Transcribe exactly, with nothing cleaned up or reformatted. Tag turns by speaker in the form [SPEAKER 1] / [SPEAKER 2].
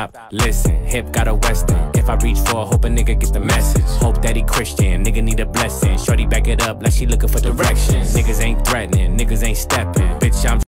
[SPEAKER 1] stop, listen. Hip got a western. If I reach for, hope a nigga gets the message. Hope that he Christian, nigga need a blessing. Shorty back it up like she looking for directions. Niggas ain't threatening, niggas ain't stepping. Bitch, I'm